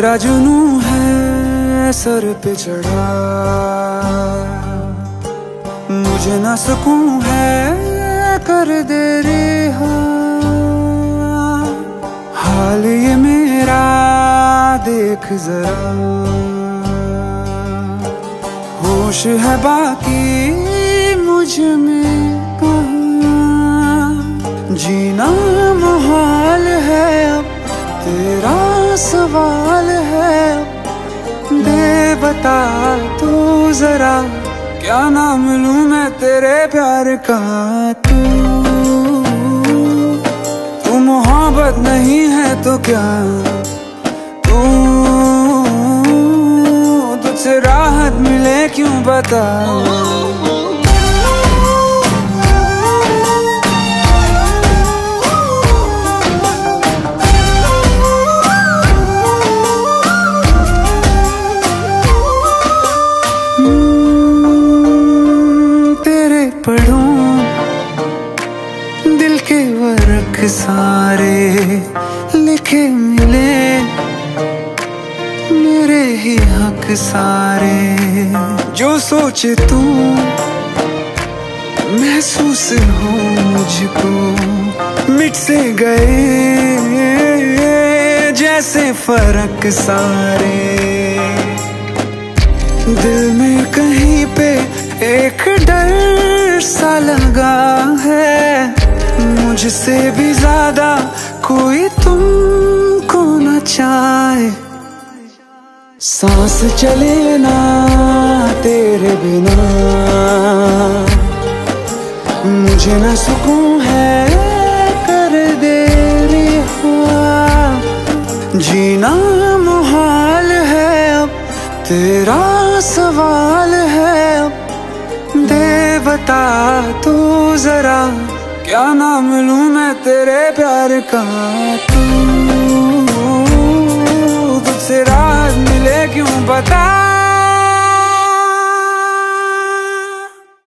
तेरा जुनू है सर पे चढ़ा, मुझे ना सुकून है कर दे रिहा। हाल ये मेरा देख जरा, होश है बाकी मुझ में कहाँ। जीना मुहाल है अब तेरा सवाल है, दे बता तू जरा क्या नाम लूं मैं तेरे प्यार का। तू मोहब्बत नहीं है तो क्या, तू तुझसे राहत मिले क्यों बता। दिल के वर्क सारे लिखे मिले, मेरे ही हक सारे। जो सोचे तू महसूस हो मुझको, मिट से गए जैसे फर्क सारे। दिल में कहीं पे एक डर सा लगा है, मुझसे भी ज्यादा कोई तुमको न चाहे। सांस चले ना तेरे बिना, मुझे ना सुकून है कर दे रिहा। जीना मुहाल है अब तेरा सवाल है, दे बता तू जरा क्या नाम लूं मैं तेरे प्यार का। तू तुझसे राहत मिले क्यों बता।